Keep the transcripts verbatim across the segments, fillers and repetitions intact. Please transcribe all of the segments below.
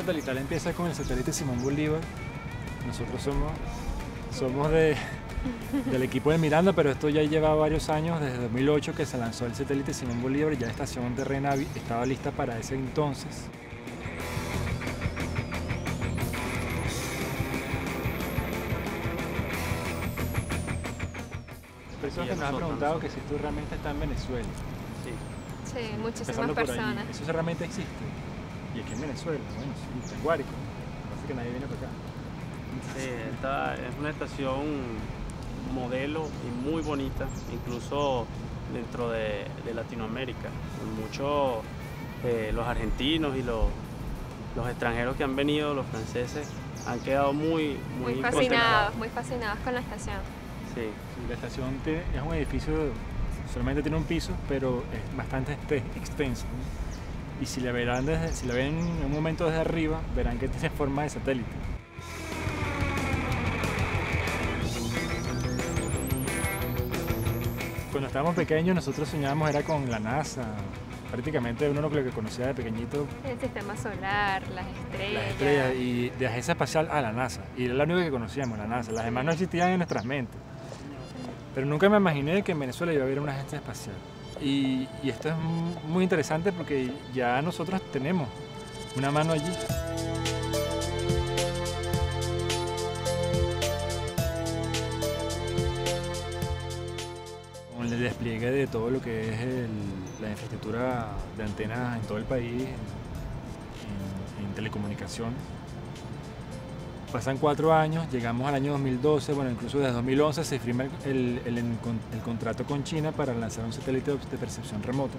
satelital empieza con el satélite Simón Bolívar. Nosotros somos, somos de, del equipo de Miranda, pero esto ya lleva varios años, desde dos mil ocho que se lanzó el satélite Simón Bolívar y ya la estación terrena estaba lista para ese entonces. Personas que nos han preguntado que si esto realmente está en Venezuela. Sí, sí, muchísimas Empezando por personas. ahí, ¿eso realmente existe? Y aquí en Venezuela, bueno, sí, está en Guárico. Parece que nadie viene para acá. Sí, esta es una estación modelo y muy bonita, incluso dentro de, de Latinoamérica. Muchos, eh, los argentinos y los, los extranjeros que han venido, los franceses, han quedado muy, muy, muy fascinados, muy fascinados con la estación. Sí. Sí, la estación te, es un edificio, solamente tiene un piso, pero es bastante este, extenso, ¿no? Y si la, verán desde, si la ven en un momento desde arriba, verán que tiene forma de satélite. Cuando estábamos pequeños nosotros soñábamos era con la NASA, prácticamente uno lo que conocía de pequeñito. El sistema solar, las estrellas. Las estrellas y de agencia espacial a la NASA, y era la única que conocíamos, la NASA, las demás no existían en nuestras mentes. Pero nunca me imaginé que en Venezuela iba a haber una agencia espacial. Y, y esto es muy interesante porque ya nosotros tenemos una mano allí. Con el despliegue de todo lo que es el, la infraestructura de antenas en todo el país, en, en telecomunicación. Pasan cuatro años, llegamos al año dos mil doce, bueno, incluso desde dos mil once se firma el, el, el, el contrato con China para lanzar un satélite de percepción remota.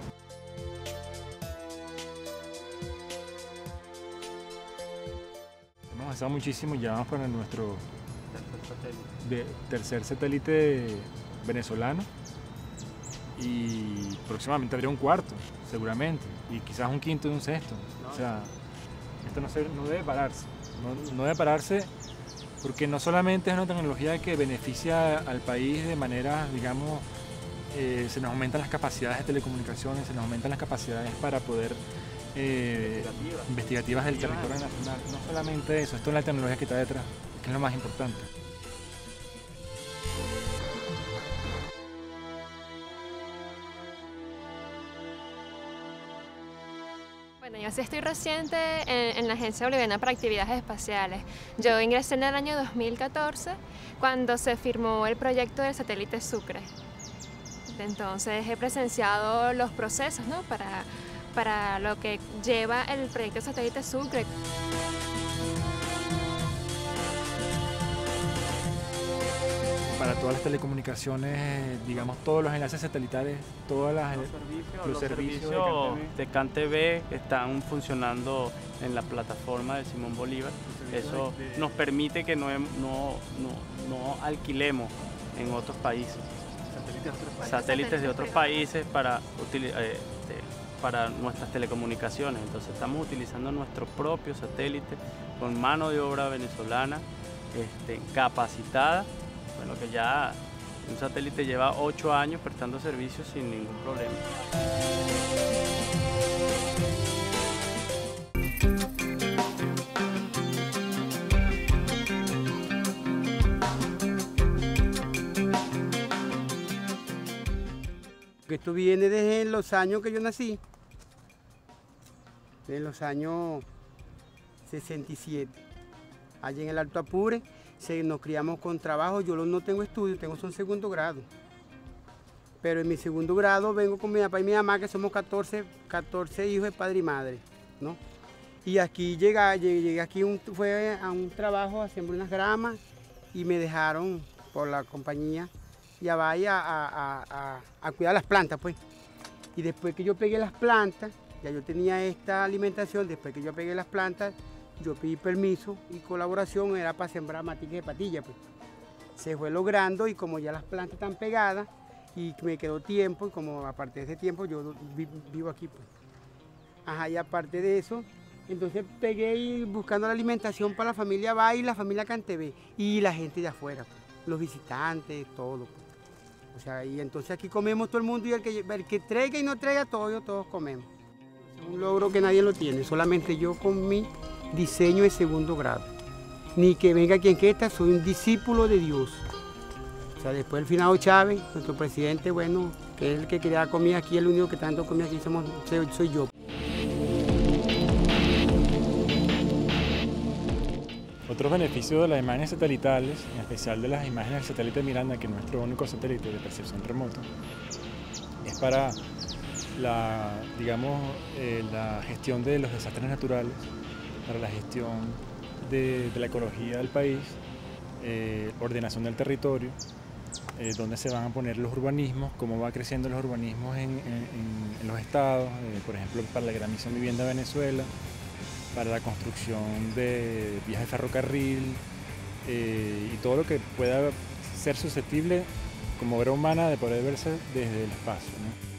Hemos avanzado muchísimo y ya vamos para nuestro de, tercer satélite venezolano y próximamente habría un cuarto, seguramente, y quizás un quinto y un sexto. O sea, esto no, se, no debe pararse. No, no debe pararse porque no solamente es una tecnología que beneficia al país de manera, digamos, eh, se nos aumentan las capacidades de telecomunicaciones, se nos aumentan las capacidades para poder, eh, investigativas. investigativas del territorio nacional. No solamente eso, esto es la tecnología que está detrás, que es lo más importante. Bueno, yo sí estoy reciente en, en la Agencia Boliviana para Actividades Espaciales. Yo ingresé en el año dos mil catorce cuando se firmó el proyecto del satélite Sucre. Entonces he presenciado los procesos, ¿no? para, para lo que lleva el proyecto del satélite Sucre. Para todas las telecomunicaciones, digamos, todos los enlaces satelitales, todos los servicios, los los servicios servicios de CanTV están funcionando en la plataforma de Simón Bolívar. Eso nos permite que no, no, no, no alquilemos en otros países. Satélites de otros países. Satélites de otros países para, eh, para nuestras telecomunicaciones. Entonces estamos utilizando nuestro propio satélite con mano de obra venezolana este, capacitada. Bueno, que ya un satélite lleva ocho años prestando servicios sin ningún problema. Esto viene desde los años que yo nací, desde los años sesenta y siete, allí en el Alto Apure. Se, nos criamos con trabajo, yo no tengo estudios, tengo son segundo grado. Pero en mi segundo grado vengo con mi papá y mi mamá, que somos catorce, catorce hijos de padre y madre, ¿no? Y aquí llegué, llegué aquí un, fue a un trabajo a sembrar unas gramas y me dejaron por la compañía ya vaya a, a, a, a cuidar las plantas, pues. Y después que yo pegué las plantas, ya yo tenía esta alimentación, después que yo pegué las plantas, yo pedí permiso y colaboración, era para sembrar maticas de patilla, pues. Se fue logrando y como ya las plantas están pegadas y me quedó tiempo, y como aparte de ese tiempo yo vivo aquí, pues. Ajá, y aparte de eso, entonces pegué y buscando la alimentación para la familia Va y la familia CanTV y la gente de afuera, pues. Los visitantes, todo, pues. O sea, y entonces aquí comemos todo el mundo y el que, el que traiga y no traiga, todos, todos comemos. Es un logro que nadie lo tiene, solamente yo con mi diseño de segundo grado. Ni que venga quien quiera, soy un discípulo de Dios. O sea, después del finado Chávez, nuestro presidente, bueno, que es el que quería comida aquí, el único que está dando comida aquí somos, soy yo. Otros beneficios de las imágenes satelitales, en especial de las imágenes del satélite Miranda, que es nuestro único satélite de percepción remota, es para la, digamos, eh, la gestión de los desastres naturales, para la gestión de, de la ecología del país, eh, ordenación del territorio, eh, dónde se van a poner los urbanismos, cómo va creciendo los urbanismos en, en, en los estados, eh, por ejemplo, para la Gran Misión Vivienda de Venezuela, para la construcción de vías de ferrocarril eh, y todo lo que pueda ser susceptible como obra humana de poder verse desde el espacio, ¿no?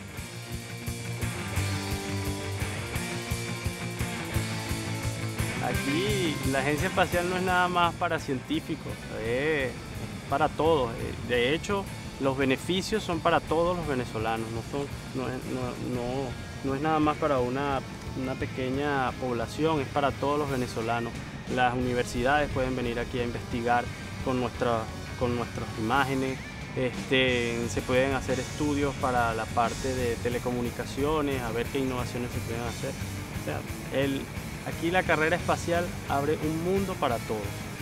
Aquí la Agencia Espacial no es nada más para científicos, es para todos. De hecho, los beneficios son para todos los venezolanos, no, son, no, es, no, no, no es nada más para una, una pequeña población, es para todos los venezolanos. Las universidades pueden venir aquí a investigar con, nuestra, con nuestras imágenes, este, se pueden hacer estudios para la parte de telecomunicaciones, a ver qué innovaciones se pueden hacer. O sea, el, Aquí la carrera espacial abre un mundo para todos.